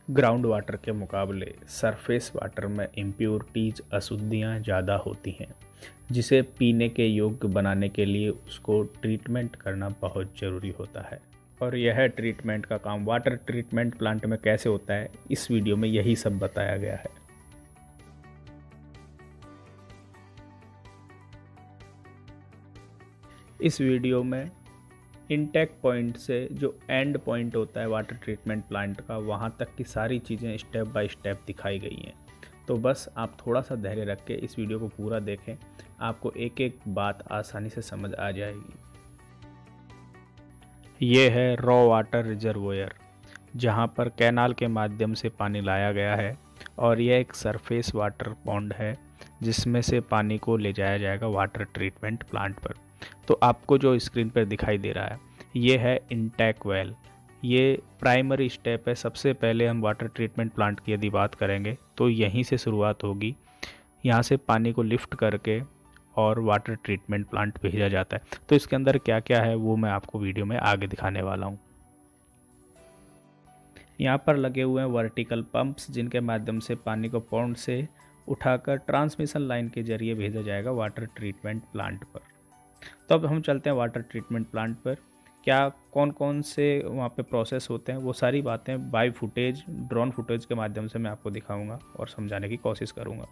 Ground water के मुकाबले surface water में इम्प्योरिटीज़ अशुद्धियाँ ज़्यादा होती हैं, जिसे पीने के योग्य बनाने के लिए उसको ट्रीटमेंट करना बहुत ज़रूरी होता है। और यह ट्रीटमेंट का काम वाटर ट्रीटमेंट प्लांट में कैसे होता है, इस वीडियो में यही सब बताया गया है। इस वीडियो में इनटेक पॉइंट से जो एंड पॉइंट होता है वाटर ट्रीटमेंट प्लांट का, वहाँ तक की सारी चीज़ें स्टेप बाय स्टेप दिखाई गई हैं। तो बस आप थोड़ा सा धैर्य रख के इस वीडियो को पूरा देखें, आपको एक एक बात आसानी से समझ आ जाएगी। ये है रॉ वाटर रिजर्वोयर, जहाँ पर कैनाल के माध्यम से पानी लाया गया है, और यह एक सरफेस वाटर पॉन्ड है जिसमें से पानी को ले जाया जाएगा वाटर ट्रीटमेंट प्लांट पर। तो आपको जो स्क्रीन पर दिखाई दे रहा है ये है इनटेक वेल। ये प्राइमरी स्टेप है। सबसे पहले हम वाटर ट्रीटमेंट प्लांट की यदि बात करेंगे तो यहीं से शुरुआत होगी। यहाँ से पानी को लिफ्ट करके और वाटर ट्रीटमेंट प्लांट भेजा जाता है। तो इसके अंदर क्या क्या है वो मैं आपको वीडियो में आगे दिखाने वाला हूँ। यहाँ पर लगे हुए हैं वर्टिकल पंप्स, जिनके माध्यम से पानी को पॉन्ड से उठाकर ट्रांसमिशन लाइन के जरिए भेजा जाएगा वाटर ट्रीटमेंट प्लांट पर। तो अब हम चलते हैं वाटर ट्रीटमेंट प्लांट पर। क्या कौन कौन से वहाँ पे प्रोसेस होते हैं, वो सारी बातें बाय फुटेज, ड्रोन फुटेज के माध्यम से मैं आपको दिखाऊंगा और समझाने की कोशिश करूंगा।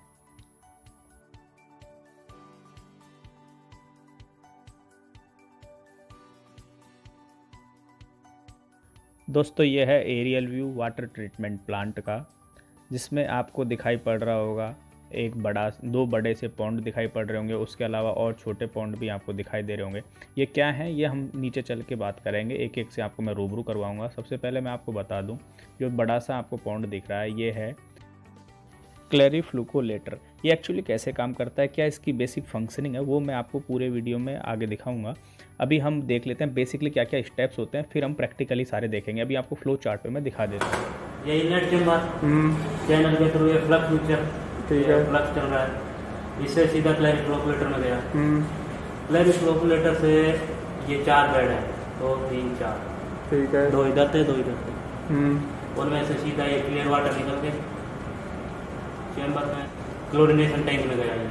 दोस्तों, ये है aerial view water treatment plant का, जिसमें आपको दिखाई पड़ रहा होगा दो बड़े से पॉन्ड दिखाई पड़ रहे होंगे। उसके अलावा और छोटे पॉन्ड भी आपको दिखाई दे रहे होंगे। ये क्या है ये हम नीचे चल के बात करेंगे, एक एक से आपको मैं रूबरू करवाऊंगा। सबसे पहले मैं आपको बता दूं, जो बड़ा सा आपको पॉन्ड दिख रहा है ये है क्लैरीफ्लूकोलेटर। ये एक्चुअली कैसे काम करता है, क्या इसकी बेसिक फंक्शनिंग है, वो मैं आपको पूरे वीडियो में आगे दिखाऊंगा। अभी हम देख लेते हैं बेसिकली क्या क्या स्टेप्स होते हैं, फिर हम प्रैक्टिकली सारे देखेंगे। अभी आपको फ्लो चार्ट पे मैं दिखा देता हूँ। ये इनलेट चैम्बर चैनल के थ्रू ये फ्लक्स मिक्सचर, ठीक है, फ्लक्स चल रहा है। इससे सीधा क्लैरीफ्लूकोलेटर में गया। क्लैरीफ्लूकोलेटर से ये 4 बेड है, 2 3 4, ठीक है, 2 इधर थे 2 इधर थे। उनमें से सीधा ये क्लियर वाटर निकल के चैम्बर में क्लोरिनेशन टैंक में गया। ये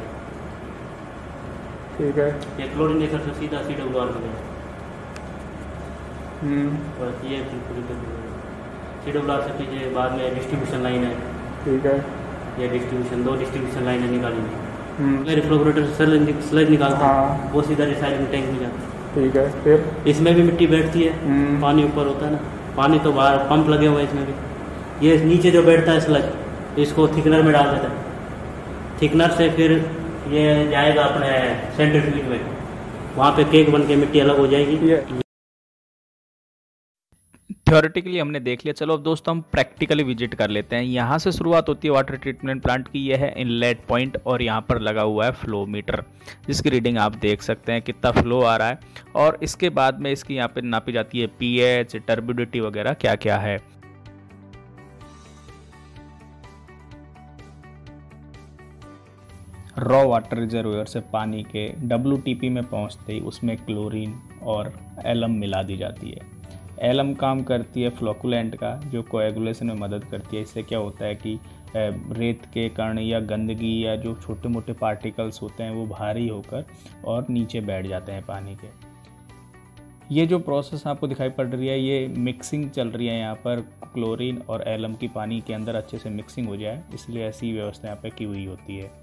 ठीक है, ये क्लोरिनेशन से सीधा CWR में गया। बस ये CWR से पीछे बाद में डिस्ट्रीब्यूशन लाइन है, ठीक है, ये डिस्ट्रीब्यूशन 2 डिस्ट्रीब्यूशन लाइनें निकाली। रिफ्लोरेटर से स्लज निकालता है, वो सीधा रिसाइक्लिंग टैंक में जाता है, ठीक है। फिर इसमें भी मिट्टी बैठती है, पानी ऊपर होता है ना, पानी तो बाहर पंप लगे हुए हैं इसमें भी। ये नीचे जो बैठता है स्लज, इसको थिकनर में डाल देता है। थिकनर से फिर ये जाएगा अपने सेंट्रीफ्यूज में, वहाँ पे केक बन के मिट्टी अलग हो जाएगी। थ्योरेटिकली हमने देख लिया, चलो अब दोस्तों हम प्रैक्टिकली विजिट कर लेते हैं। यहाँ से शुरुआत होती है वाटर ट्रीटमेंट प्लांट की। यह है इनलेट पॉइंट और यहाँ पर लगा हुआ है फ्लो मीटर, जिसकी रीडिंग आप देख सकते हैं कितना फ्लो आ रहा है। और इसके बाद में इसकी यहाँ पे नापी जाती है pH, टर्बिडिटी वगैरह क्या क्या है। रॉ वाटर रिजर्वोयर से पानी के WTP में पहुँचते ही उसमें क्लोरीन और एलम मिला दी जाती है। एलम काम करती है फ्लोकुलेंट का, जो कोएगुलेशन में मदद करती है। इससे क्या होता है कि रेत के कण या गंदगी या जो छोटे मोटे पार्टिकल्स होते हैं वो भारी होकर और नीचे बैठ जाते हैं पानी के। ये जो प्रोसेस आपको दिखाई पड़ रही है, ये मिक्सिंग चल रही है यहाँ पर। क्लोरीन और एलम की पानी के अंदर अच्छे से मिक्सिंग हो जाए, इसलिए ऐसी व्यवस्था यहाँ पर की हुई होती है।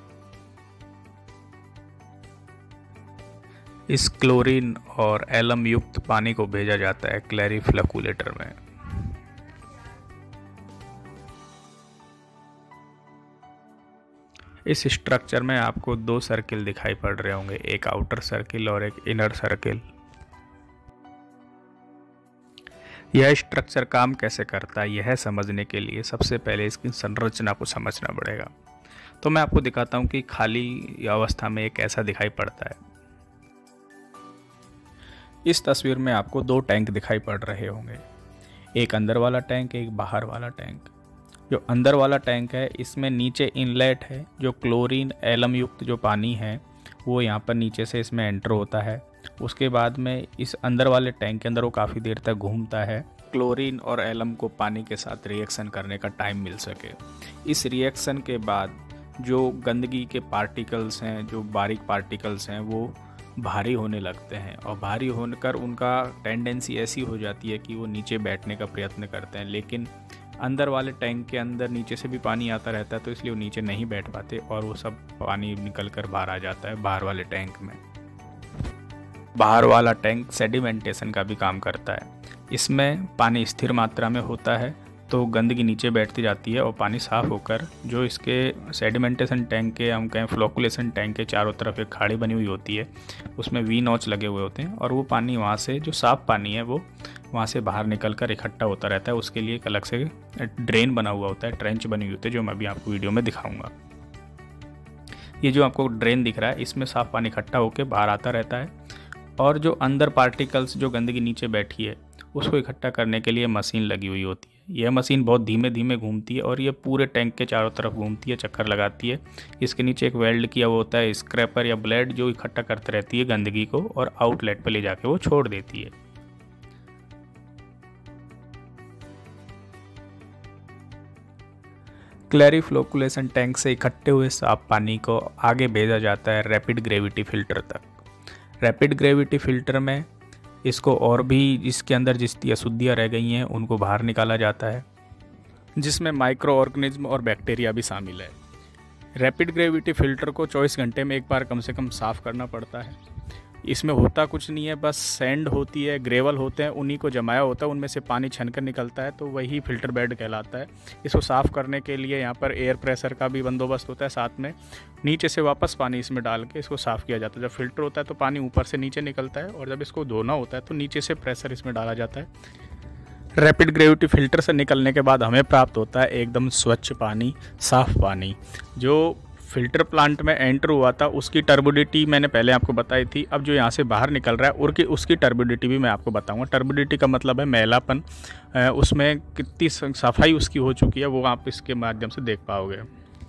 इस क्लोरीन और एलम युक्त पानी को भेजा जाता है क्लैरीफ्लूकोलेटर में। इस स्ट्रक्चर में आपको 2 सर्किल दिखाई पड़ रहे होंगे, एक आउटर सर्किल और एक इनर सर्किल। यह स्ट्रक्चर काम कैसे करता है, यह समझने के लिए सबसे पहले इसकी संरचना को समझना पड़ेगा। तो मैं आपको दिखाता हूँ कि खाली अवस्था में ये कैसा दिखाई पड़ता है। इस तस्वीर में आपको 2 टैंक दिखाई पड़ रहे होंगे, एक अंदर वाला टैंक, एक बाहर वाला टैंक। जो अंदर वाला टैंक है, इसमें नीचे इनलेट है, जो क्लोरीन एलम युक्त जो पानी है वो यहाँ पर नीचे से इसमें एंटर होता है उसके बाद में इस अंदर वाले टैंक के अंदर वो काफ़ी देर तक घूमता है, क्लोरीन और एलम को पानी के साथ रिएक्शन करने का टाइम मिल सके। इस रिएक्शन के बाद जो गंदगी के पार्टिकल्स हैं, जो बारीक पार्टिकल्स हैं, वो भारी होने लगते हैं और भारी होकर उनका टेंडेंसी ऐसी हो जाती है कि वो नीचे बैठने का प्रयत्न करते हैं, लेकिन अंदर वाले टैंक के अंदर नीचे से भी पानी आता रहता है, तो इसलिए वो नीचे नहीं बैठ पाते और वो सब पानी निकल कर बाहर आ जाता है बाहर वाले टैंक में। बाहर वाला टैंक सेडिमेंटेशन का भी काम करता है। इसमें पानी स्थिर मात्रा में होता है, तो गंदगी नीचे बैठती जाती है और पानी साफ़ होकर जो इसके सेडिमेंटेशन टैंक के, हम कहें फ्लोकुलेशन टैंक के चारों तरफ एक खाड़ी बनी हुई होती है, उसमें वी नॉच लगे हुए होते हैं और वो पानी वहाँ से, जो साफ़ पानी है वो वहाँ से बाहर निकल कर इकट्ठा होता रहता है। उसके लिए एक अलग से ड्रेन बना हुआ होता है, ट्रेंच बनी हुई होती है, जो मैं अभी आपको वीडियो में दिखाऊँगा। ये जो आपको ड्रेन दिख रहा है, इसमें साफ़ पानी इकट्ठा होकर बाहर आता रहता है और जो अंदर पार्टिकल्स, जो गंदगी नीचे बैठी है, उसको इकट्ठा करने के लिए मशीन लगी हुई होती है। यह मशीन बहुत धीमे धीमे घूमती है और ये पूरे टैंक के चारों तरफ घूमती है, चक्कर लगाती है। इसके नीचे एक वेल्ड किया हुआ होता है स्क्रैपर या ब्लेड, जो इकट्ठा करती रहती है गंदगी को और आउटलेट पर ले जाके वो छोड़ देती है। क्लैरीफ्लोकुलेशन टैंक से इकट्ठे हुए साफ पानी को आगे भेजा जाता है रैपिड ग्रेविटी फिल्टर तक। रैपिड ग्रेविटी फिल्टर में इसको और भी इसके अंदर जितनी अशुद्धियाँ रह गई हैं उनको बाहर निकाला जाता है, जिसमें माइक्रो ऑर्गेनिज्म और बैक्टीरिया भी शामिल है। रैपिड ग्रेविटी फ़िल्टर को 24 घंटे में एक बार कम से कम साफ़ करना पड़ता है। इसमें होता कुछ नहीं है, बस सैंड होती है, ग्रेवल होते हैं, उन्हीं को जमाया होता है, उनमें से पानी छनकर निकलता है, तो वही फ़िल्टर बेड कहलाता है। इसको साफ़ करने के लिए यहाँ पर एयर प्रेशर का भी बंदोबस्त होता है, साथ में नीचे से वापस पानी इसमें डाल के इसको साफ़ किया जाता है। जब फ़िल्टर होता है तो पानी ऊपर से नीचे निकलता है और जब इसको धोना होता है तो नीचे से प्रेशर इसमें डाला जाता है। रैपिड ग्रेविटी फ़िल्टर से निकलने के बाद हमें प्राप्त होता है एकदम स्वच्छ पानी, साफ़ पानी। जो फ़िल्टर प्लांट में एंटर हुआ था उसकी टर्बिडिटी मैंने पहले आपको बताई थी। अब जो यहाँ से बाहर निकल रहा है और उसकी टर्बिडिटी भी मैं आपको बताऊंगा। टर्बिडिटी का मतलब है मैलापन, उसमें कितनी सफाई उसकी हो चुकी है वो आप इसके माध्यम से देख पाओगे।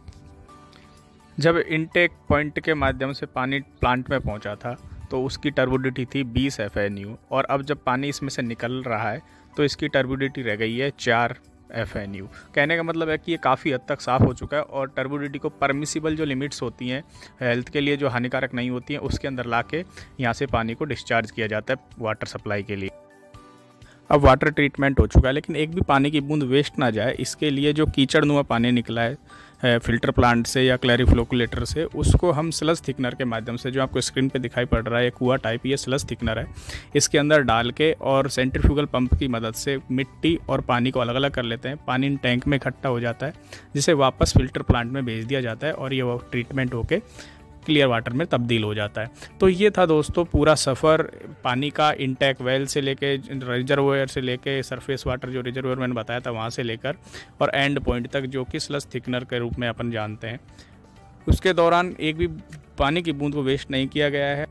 जब इनटेक पॉइंट के माध्यम से पानी प्लांट में पहुँचा था तो उसकी टर्बिडिटी थी 20 FNU और अब जब पानी इसमें से निकल रहा है तो इसकी टर्बिडिटी रह गई है 4 FNU। कहने का मतलब है कि ये काफ़ी हद तक साफ़ हो चुका है और टर्बिडिटी को परमिसिबल जो लिमिट्स होती हैं हेल्थ के लिए, जो हानिकारक नहीं होती हैं, उसके अंदर लाके यहाँ से पानी को डिस्चार्ज किया जाता है वाटर सप्लाई के लिए। अब वाटर ट्रीटमेंट हो चुका है, लेकिन एक भी पानी की बूंद वेस्ट ना जाए, इसके लिए जो कीचड़नुमा पानी निकला है फ़िल्टर प्लांट से या क्लैरीफ्लोकुलेटर से, उसको हम स्लज थिकनर के माध्यम से, जो आपको स्क्रीन पे दिखाई पड़ रहा है कुआ टाइप, ये स्लज थिकनर है, इसके अंदर डाल के और सेंट्रीफ्यूगल पंप की मदद से मिट्टी और पानी को अलग अलग कर लेते हैं। पानी टैंक में इकट्ठा हो जाता है, जिसे वापस फ़िल्टर प्लांट में भेज दिया जाता है और ये वो ट्रीटमेंट होके क्लियर वाटर में तब्दील हो जाता है। तो ये था दोस्तों पूरा सफ़र पानी का, इनटेक वेल से लेके, रिजर्वोयर से लेके, सरफेस वाटर जो रिजर्वोयर मैंने बताया था वहाँ से लेकर और एंड पॉइंट तक, जो कि स्लज थिकनर के रूप में अपन जानते हैं। उसके दौरान एक भी पानी की बूंद को वेस्ट नहीं किया गया है।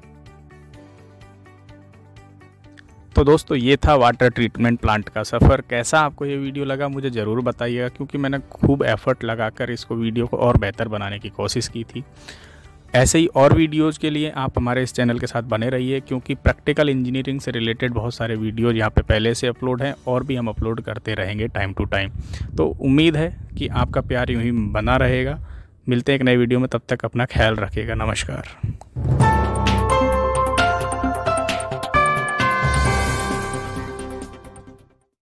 तो दोस्तों ये था वाटर ट्रीटमेंट प्लांट का सफ़र। कैसा आपको ये वीडियो लगा मुझे ज़रूर बताइएगा, क्योंकि मैंने खूब एफर्ट लगाकर इसको वीडियो को और बेहतर बनाने की कोशिश की थी। ऐसे ही और वीडियोज़ के लिए आप हमारे इस चैनल के साथ बने रहिए, क्योंकि प्रैक्टिकल इंजीनियरिंग से रिलेटेड बहुत सारे वीडियोज़ यहाँ पे पहले से अपलोड हैं और भी हम अपलोड करते रहेंगे टाइम टू टाइम। तो उम्मीद है कि आपका प्यार यूँ ही बना रहेगा। मिलते हैं एक नए वीडियो में, तब तक अपना ख्याल रखिएगा। नमस्कार।